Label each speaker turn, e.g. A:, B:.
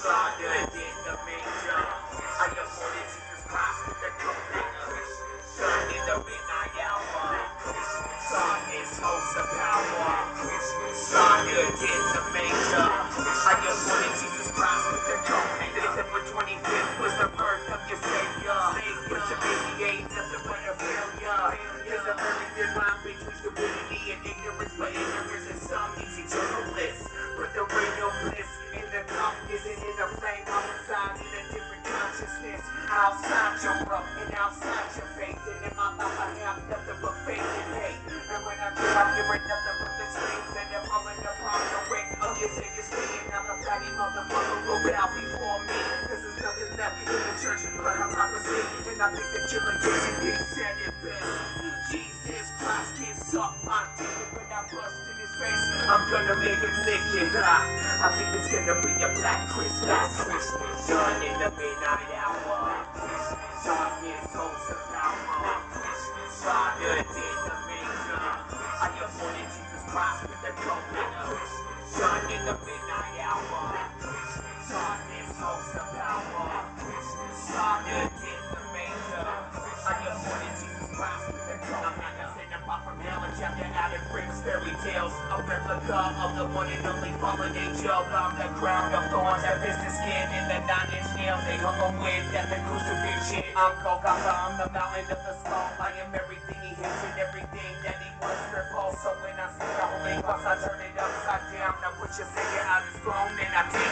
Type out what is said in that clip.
A: started in the manger. I am born in Jesus Christ with the co-banger. Son in the midnight hour. Son is host of power. Started in the manger. I am born in Jesus Christ with the co-banger. December 25th was the birth of your Savior. But your baby ain't nothing but a failure. There's a very thin line between stupidity and ignorance, but ignorance is some easy eternal bliss. But the real bliss in the cup isn't in a flame. I'm inside in a different consciousness. Outside your world and outside your faith. And in my life I have nothing but faith and hate. And when I feel I'm hearing nothing but the screams and they're falling apart the way of your Savior's feet. Now the fatty motherfucker will bow before me. Cause there's nothing left in the church but hypocrisy. And I think that Killer Jason P said it best. Jesus Christ can suck my dick. When I bust in his face, I'm gonna make him lick it. I think it's gonna be a black Christmas. Done in the midnight hour. Darkness holds the power. Started in the manger. I am born in Jesus Christ with the co-banger. Done in the midnight hour. Darkness holds the power. Started in the manger. I am born in Jesus Christ with the co-banger. Sent apart from hell and chapter out of bricks, fairy tales. A replica of the one and only fallen angel. On the crown of thorns that pierced his skin in the 9-inch nails they hung him with at the crucifixion. I'm Golgotha, I'm the mountain of the skull. I am everything he hates and everything that he was repulsed. So when I see the holy cross, I turn it upside down. I put your Savior out his throne and I take